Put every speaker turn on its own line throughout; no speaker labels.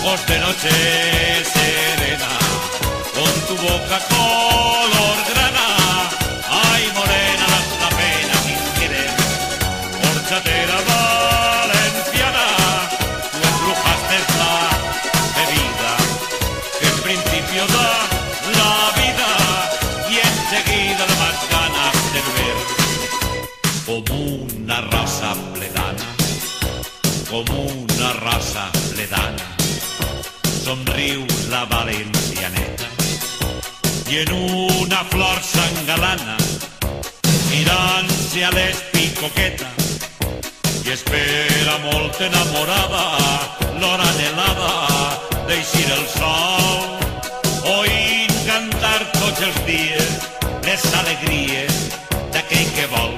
ojos de noche serena, con tu boca color grana. Ay, morena, das la pena sin querer, horchatera valenciana. Tú embrujaste la bebida que en principio da la vida y enseguida le más ganas de beber. Como una raza pledana, como una raza pledana, somriu la valencianeta i en una flor s'engalana, mirant-se a l'espicoqueta i espera molt enamorada l'hora anhelada d'eixir el sol, oint cantar tots els dies les alegries d'aquell que vol.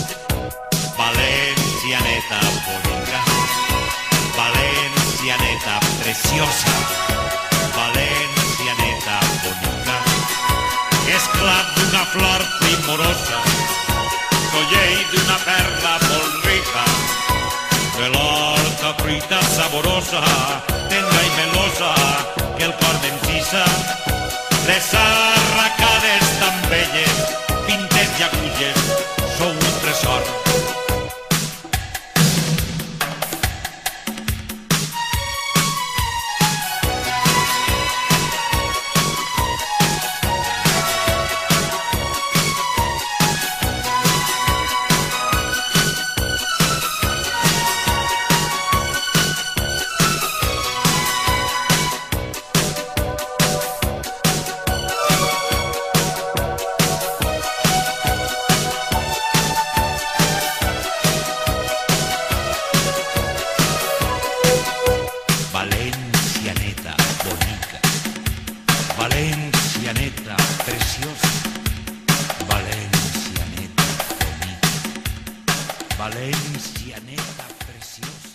Valencianeta bonica, Valencianeta preciosa, Valencianeta bonica, esclat d'una flor primorosa, collell d'una perla molt rica, de l'horta fruita saborosa, tendra i melosa, que el cor d'encisa, les arracades tan belles, pintes i aculles, sou un tresor. Valencianeta bonica, Valencianeta preciosa, Valencianeta bonica, Valencianeta preciosa.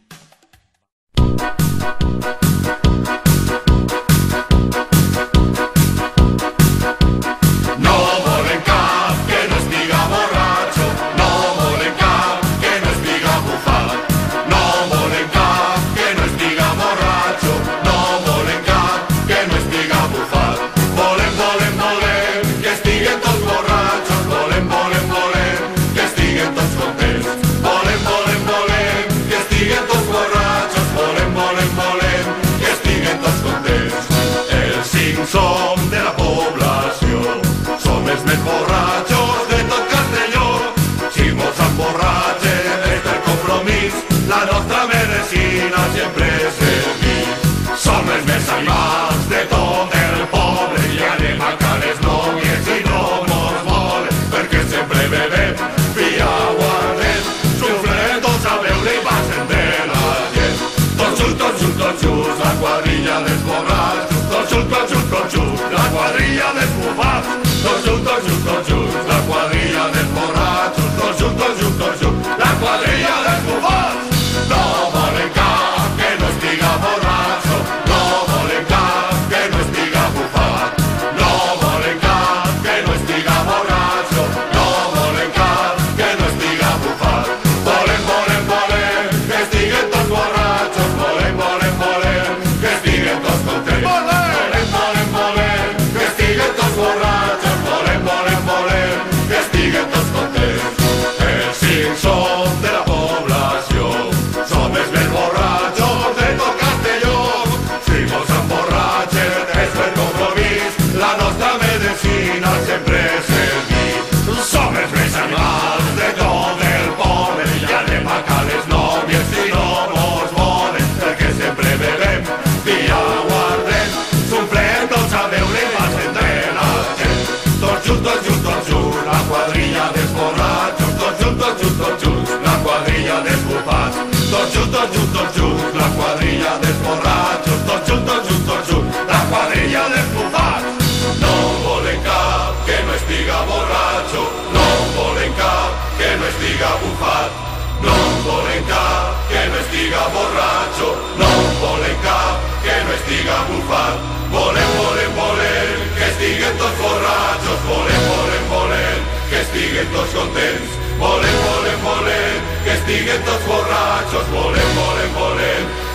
No volen cap que no estiga borratxo, no volen cap que no estiga bufat, no volen cap que no estiga borratxo, no volen cap que no estiga bufat. Volen, volen, volen que estiguen tots borratxos, volen, volen, volen que estiguen tots contents. Volen, volen, volen que estiguen tots borratxos, volen, volen, volen que estiguen tots contents. Els cinc som de la població, som els més borratxos de tot Castelló. Si mos emborratxen des del compromís, la nostra medecina sempre és el vi. Som els més animals de tot el poble i anem a cales nòvies i no mos volen, perquè sempre bebem vi aguardent, sufrem tots a veure i passen de la gent. Tots junts, tots junts, tots junts, la quadrilla dels borratxos, tots junts, tots junts, tots junts, la quadrilla dels bufats. Tots junts, tots junts, tots junts, la quadrilla dels borratxos, tots junts, tots junts, tots junts, la quadrilla dels bufats. No volen cap que no estiga borratxo, no volen cap que no estiga bufat, no volen cap que no estiga borratxo, no volen cap que no estiga bufat. Volen, volen, volen que estiguen tots borratxos, volen, volen, volen que estiguen tots contents. Volen, volen, volen que estiguen tots borratxos, volen, volen, volen que estiguen tots contents. Els cinc som de la població, som els més borratxos de tot Castelló. Si mos emborratxen és per compromís, la nostra medecina sempre és el vi. Som els més animals de tot el poble i anem a cales nòvies i no mos volen, perquè sempre bebem vi aguardent, sufrem tots a veure i passen de la gent. Tots junts, tots junts, tots junts, la quadrilla dels borratxos, tots junts, tots junts, tots junts, la quadrilla dels bufats. Tots junts, tots junts, tots junts, la quadrilla dels borratxos, tots junts, tots junts, tots junts, la quadrilla dels bufats. No volen cap que no estiga borratxo, no volen cap que no estiga bufat, no volen cap que no estiga borratxo, no volen cap que no estiga bufat. Volen, volen, volen que estiguen tots borratxos, volen, volen, volen que estiguen tots contents. Volen, volen, volen que estiguen tots borratxos, volen, volen, volen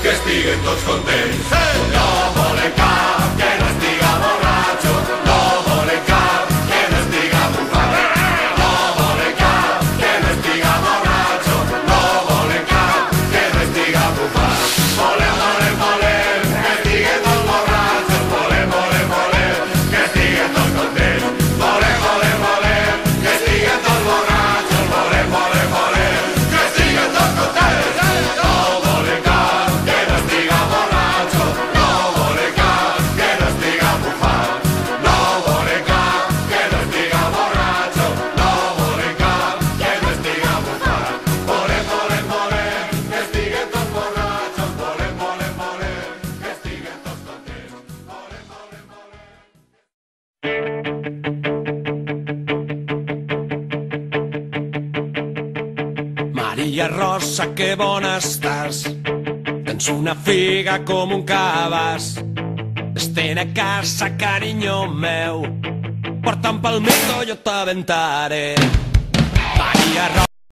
que estiguen tots contents. No volem cap que no estiga borratxo, no volem cap que no estiga bufat. No volem cap que no estiga borratxo, no volem cap que no estiga bufat. Volem, volem, volem que estiguen tots borratxos, volem, volem, volem que estiguen tots contents. Volem, volem, volem que estiguen tots borratxos, volem, volem, volem que estiguen tots contents. No volem cap que no estiga borratxo, no volem cap que no estiga bufat. No volem cap que no estiga borratxo, no volem cap que no estiga bufat. Volem, volem, volem que estiguen tots borratxos, volem, volem, volem que estiguen tots contents. Volem, volem, volem.
Maria Rosa, que bona estàs. Tens una figa com un cabàs. Estén a casa, carinyo meu. Porta'm pel mito, jo t'aventaré. Maria Rosa.